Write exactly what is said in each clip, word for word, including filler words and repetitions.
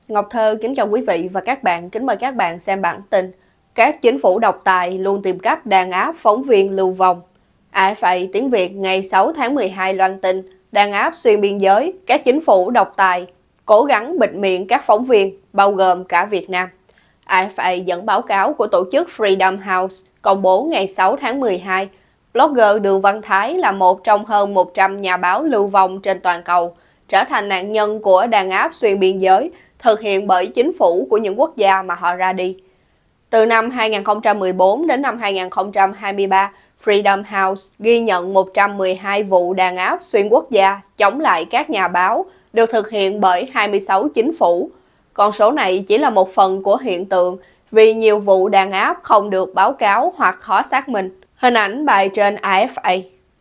Ngọc Thơ kính chào quý vị và các bạn, kính mời các bạn xem bản tin. Các chính phủ độc tài luôn tìm cách đàn áp phóng viên lưu vong. a ép a tiếng Việt ngày sáu tháng mười hai loan tin, đàn áp xuyên biên giới, các chính phủ độc tài cố gắng bịt miệng các phóng viên, bao gồm cả Việt Nam. a ép a dẫn báo cáo của tổ chức Freedom House công bố ngày sáu tháng mười hai, blogger Đường Văn Thái là một trong hơn một trăm nhà báo lưu vong trên toàn cầu, trở thành nạn nhân của đàn áp xuyên biên giới thực hiện bởi chính phủ của những quốc gia mà họ ra đi. Từ năm hai nghìn không trăm mười bốn đến năm hai nghìn không trăm hai mươi ba, Freedom House ghi nhận một trăm mười hai vụ đàn áp xuyên quốc gia chống lại các nhà báo được thực hiện bởi hai mươi sáu chính phủ. Con số này chỉ là một phần của hiện tượng vì nhiều vụ đàn áp không được báo cáo hoặc khó xác minh. Hình ảnh bài trên a ép a.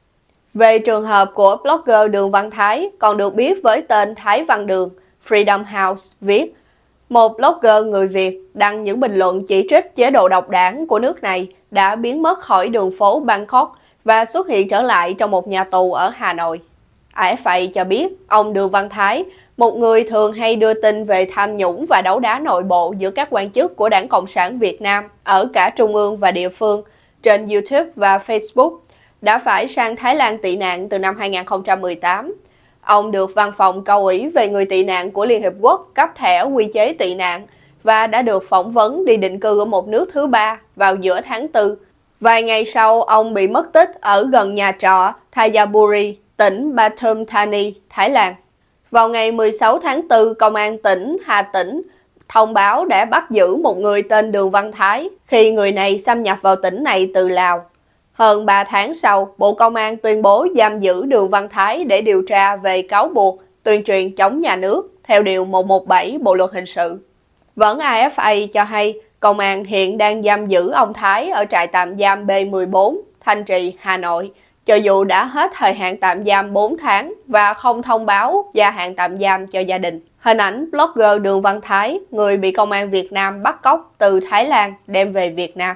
Về trường hợp của blogger Đường Văn Thái, còn được biết với tên Thái Văn Đường, Freedom House viết, một blogger người Việt đăng những bình luận chỉ trích chế độ độc đảng của nước này đã biến mất khỏi đường phố Bangkok và xuất hiện trở lại trong một nhà tù ở Hà Nội. a ép a cho biết ông Đường Văn Thái, một người thường hay đưa tin về tham nhũng và đấu đá nội bộ giữa các quan chức của Đảng Cộng sản Việt Nam ở cả trung ương và địa phương trên YouTube và Facebook, đã phải sang Thái Lan tị nạn từ năm hai nghìn không trăm mười tám. Ông được Văn phòng Cao ủy về người tị nạn của Liên Hiệp Quốc cấp thẻ quy chế tị nạn và đã được phỏng vấn đi định cư ở một nước thứ ba vào giữa tháng tư. Vài ngày sau, ông bị mất tích ở gần nhà trọ Thayaburi, tỉnh Pathum Thani, Thái Lan. Vào ngày mười sáu tháng tư, Công an tỉnh Hà Tĩnh thông báo đã bắt giữ một người tên Đường Văn Thái khi người này xâm nhập vào tỉnh này từ Lào. Hơn ba tháng sau, Bộ Công an tuyên bố giam giữ Đường Văn Thái để điều tra về cáo buộc tuyên truyền chống nhà nước theo Điều một trăm mười bảy Bộ Luật Hình sự. Vẫn a ép a cho hay, Công an hiện đang giam giữ ông Thái ở trại tạm giam B mười bốn, Thanh Trì, Hà Nội, cho dù đã hết thời hạn tạm giam bốn tháng và không thông báo gia hạn tạm giam cho gia đình. Hình ảnh blogger Đường Văn Thái, người bị Công an Việt Nam bắt cóc từ Thái Lan đem về Việt Nam.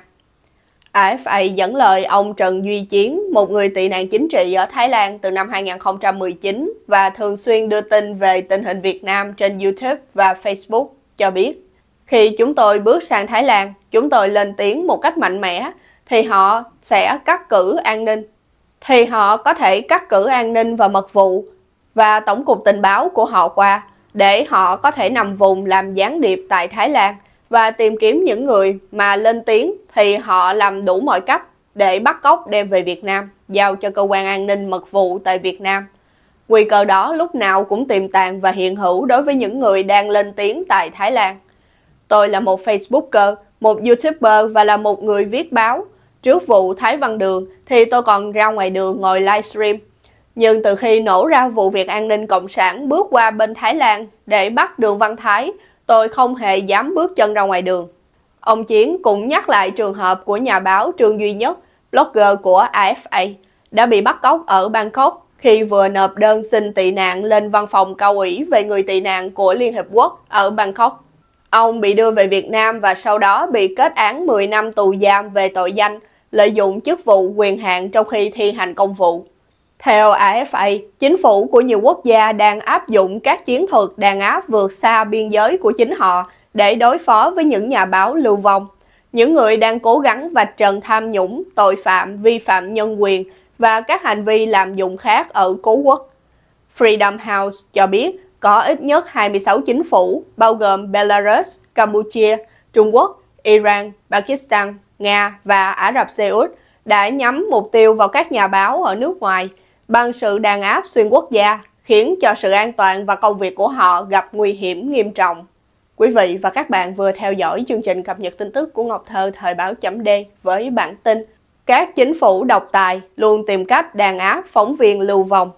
a ép a dẫn lời ông Trần Duy Chiến, một người tị nạn chính trị ở Thái Lan từ năm hai nghìn không trăm mười chín và thường xuyên đưa tin về tình hình Việt Nam trên YouTube và Facebook, cho biết: khi chúng tôi bước sang Thái Lan, chúng tôi lên tiếng một cách mạnh mẽ, thì họ sẽ cắt cử an ninh. Thì họ có thể cắt cử an ninh và mật vụ và tổng cục tình báo của họ qua, để họ có thể nằm vùng làm gián điệp tại Thái Lan và tìm kiếm những người mà lên tiếng thì họ làm đủ mọi cách để bắt cóc đem về Việt Nam, giao cho cơ quan an ninh mật vụ tại Việt Nam. Nguy cơ đó lúc nào cũng tiềm tàng và hiện hữu đối với những người đang lên tiếng tại Thái Lan. Tôi là một Facebooker, một YouTuber và là một người viết báo. Trước vụ Thái Văn Đường thì tôi còn ra ngoài đường ngồi livestream. Nhưng từ khi nổ ra vụ việc an ninh Cộng sản bước qua bên Thái Lan để bắt Đường Văn Thái, tôi không hề dám bước chân ra ngoài đường. Ông Chiến cũng nhắc lại trường hợp của nhà báo Trương Duy Nhất, blogger của a ép a, đã bị bắt cóc ở Bangkok khi vừa nộp đơn xin tị nạn lên Văn phòng Cao ủy về người tị nạn của Liên Hiệp Quốc ở Bangkok. Ông bị đưa về Việt Nam và sau đó bị kết án mười năm tù giam về tội danh lợi dụng chức vụ quyền hạn trong khi thi hành công vụ. Theo a ép a, chính phủ của nhiều quốc gia đang áp dụng các chiến thuật đàn áp vượt xa biên giới của chính họ để đối phó với những nhà báo lưu vong, những người đang cố gắng vạch trần tham nhũng, tội phạm, vi phạm nhân quyền và các hành vi lạm dụng khác ở cố quốc. Freedom House cho biết có ít nhất hai mươi sáu chính phủ, bao gồm Belarus, Campuchia, Trung Quốc, Iran, Pakistan, Nga và Ả Rập Xê Út, đã nhắm mục tiêu vào các nhà báo ở nước ngoài bằng sự đàn áp xuyên quốc gia, khiến cho sự an toàn và công việc của họ gặp nguy hiểm nghiêm trọng. Quý vị và các bạn vừa theo dõi chương trình cập nhật tin tức của Ngọc Thơ thời báo chấm D với bản tin các chính phủ độc tài luôn tìm cách đàn áp phóng viên lưu vong.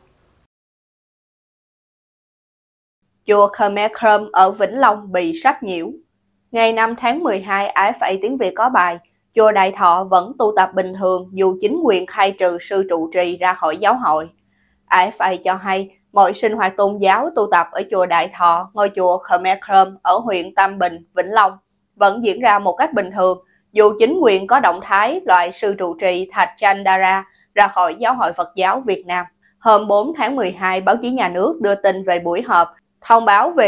Chùa Khmer Krom ở Vĩnh Long bị sách nhiễu. Ngày năm tháng mười hai, a ép a tiếng Việt có bài Chùa Đại Thọ vẫn tu tập bình thường dù chính quyền khai trừ sư trụ trì ra khỏi giáo hội. a ép a cho hay mọi sinh hoạt tôn giáo tu tập ở chùa Đại Thọ, ngôi chùa Khmer Krom ở huyện Tam Bình, Vĩnh Long vẫn diễn ra một cách bình thường dù chính quyền có động thái loại sư trụ trì Thạch Chandara ra khỏi Giáo hội Phật giáo Việt Nam. Hôm bốn tháng mười hai, báo chí nhà nước đưa tin về buổi họp thông báo về việc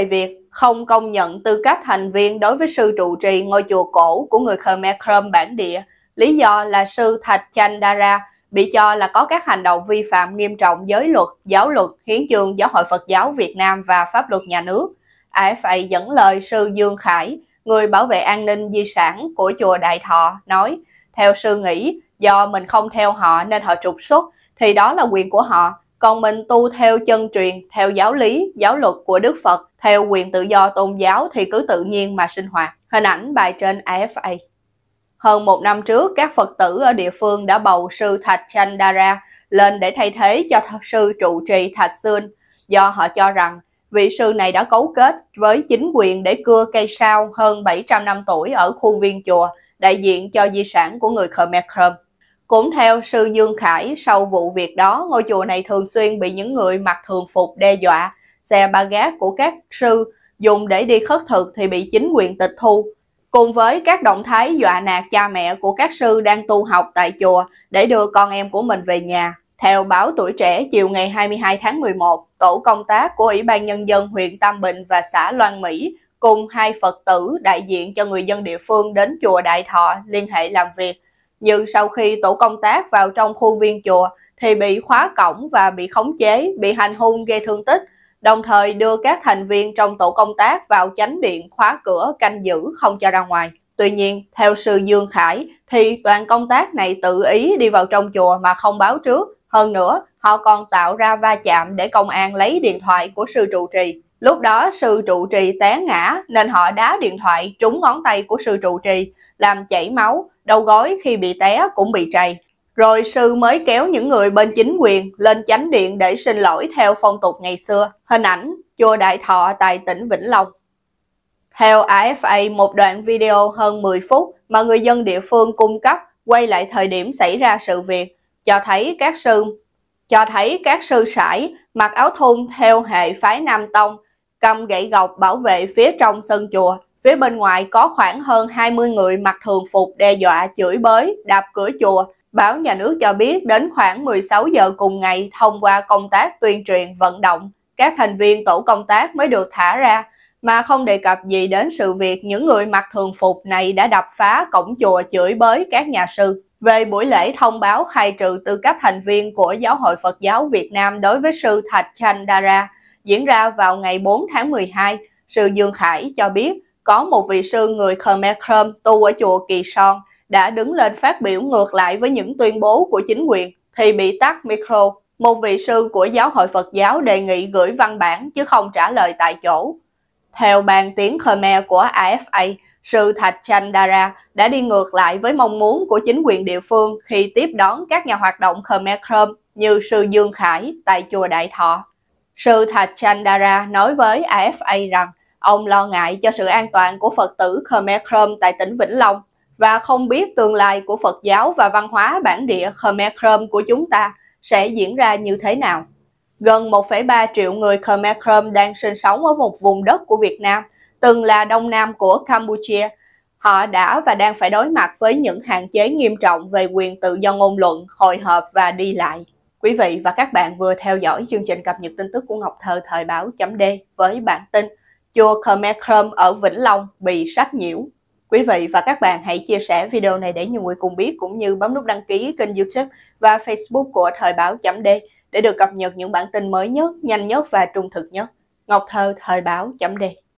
không công nhận tư cách thành viên đối với sư trụ trì ngôi chùa cổ của người Khmer Krom bản địa. Lý do là sư Thạch Chandara bị cho là có các hành động vi phạm nghiêm trọng giới luật, giáo luật, hiến chương Giáo hội Phật giáo Việt Nam và pháp luật nhà nước. a ép a dẫn lời sư Dương Khải, người bảo vệ an ninh di sản của chùa Đại Thọ, nói, theo sư nghĩ, do mình không theo họ nên họ trục xuất, thì đó là quyền của họ. Còn mình tu theo chân truyền, theo giáo lý, giáo luật của Đức Phật, theo quyền tự do tôn giáo thì cứ tự nhiên mà sinh hoạt. Hình ảnh bài trên a ép a. Hơn một năm trước, các Phật tử ở địa phương đã bầu sư Thạch Chandara lên để thay thế cho sư trụ trì Thạch Sương, do họ cho rằng vị sư này đã cấu kết với chính quyền để cưa cây sao hơn bảy trăm năm tuổi ở khuôn viên chùa, đại diện cho di sản của người Khmer Krom. Cũng theo sư Dương Khải, sau vụ việc đó, ngôi chùa này thường xuyên bị những người mặc thường phục đe dọa, xe ba gác của các sư dùng để đi khất thực thì bị chính quyền tịch thu. Cùng với các động thái dọa nạt cha mẹ của các sư đang tu học tại chùa để đưa con em của mình về nhà. Theo báo Tuổi Trẻ, chiều ngày hai mươi hai tháng mười một, tổ công tác của Ủy ban Nhân dân huyện Tam Bình và xã Loan Mỹ cùng hai Phật tử đại diện cho người dân địa phương đến chùa Đại Thọ liên hệ làm việc. Nhưng sau khi tổ công tác vào trong khuôn viên chùa thì bị khóa cổng và bị khống chế, bị hành hung gây thương tích, đồng thời đưa các thành viên trong tổ công tác vào chánh điện khóa cửa canh giữ không cho ra ngoài. Tuy nhiên, theo sư Dương Khải thì đoàn công tác này tự ý đi vào trong chùa mà không báo trước. Hơn nữa, họ còn tạo ra va chạm để công an lấy điện thoại của sư trụ trì. Lúc đó sư trụ trì té ngã nên họ đá điện thoại trúng ngón tay của sư trụ trì, làm chảy máu, đầu gối khi bị té cũng bị trầy. Rồi sư mới kéo những người bên chính quyền lên chánh điện để xin lỗi theo phong tục ngày xưa. Hình ảnh chùa Đại Thọ tại tỉnh Vĩnh Long. Theo a ép a, một đoạn video hơn mười phút mà người dân địa phương cung cấp quay lại thời điểm xảy ra sự việc, cho thấy các sư cho thấy các sư sãi mặc áo thun theo hệ phái Nam Tông, cầm gậy gộc bảo vệ phía trong sân chùa. Phía bên ngoài có khoảng hơn hai mươi người mặc thường phục đe dọa, chửi bới, đạp cửa chùa. Báo Nhà nước cho biết đến khoảng mười sáu giờ cùng ngày, thông qua công tác tuyên truyền vận động, các thành viên tổ công tác mới được thả ra, mà không đề cập gì đến sự việc những người mặc thường phục này đã đập phá cổng chùa chửi bới các nhà sư. Về buổi lễ thông báo khai trừ tư cách thành viên của Giáo hội Phật giáo Việt Nam đối với sư Thạch Chandara diễn ra vào ngày bốn tháng mười hai, sư Dương Khải cho biết có một vị sư người Khmer Krom tu ở chùa Kỳ Son đã đứng lên phát biểu ngược lại với những tuyên bố của chính quyền thì bị tắt micro. Một vị sư của Giáo hội Phật giáo đề nghị gửi văn bản chứ không trả lời tại chỗ. Theo ban tiếng Khmer của a ép a, sư Thạch Chandara đã đi ngược lại với mong muốn của chính quyền địa phương khi tiếp đón các nhà hoạt động Khmer Krom như sư Dương Khải tại chùa Đại Thọ. Sư Thạch Chandara nói với a ép a rằng ông lo ngại cho sự an toàn của Phật tử Khmer Krom tại tỉnh Vĩnh Long và không biết tương lai của Phật giáo và văn hóa bản địa Khmer Krom của chúng ta sẽ diễn ra như thế nào. Gần một phẩy ba triệu người Khmer Krom đang sinh sống ở một vùng đất của Việt Nam, từng là đông nam của Campuchia. Họ đã và đang phải đối mặt với những hạn chế nghiêm trọng về quyền tự do ngôn luận, hội họp và đi lại. Quý vị và các bạn vừa theo dõi chương trình cập nhật tin tức của Ngọc Thơ thời báo chấm D với bản tin chùa Khmer Krom ở Vĩnh Long bị sách nhiễu. Quý vị và các bạn hãy chia sẻ video này để nhiều người cùng biết, cũng như bấm nút đăng ký kênh YouTube và Facebook của thời báo chấm D để được cập nhật những bản tin mới nhất, nhanh nhất và trung thực nhất. Ngọc Thơ thời báo chấm D.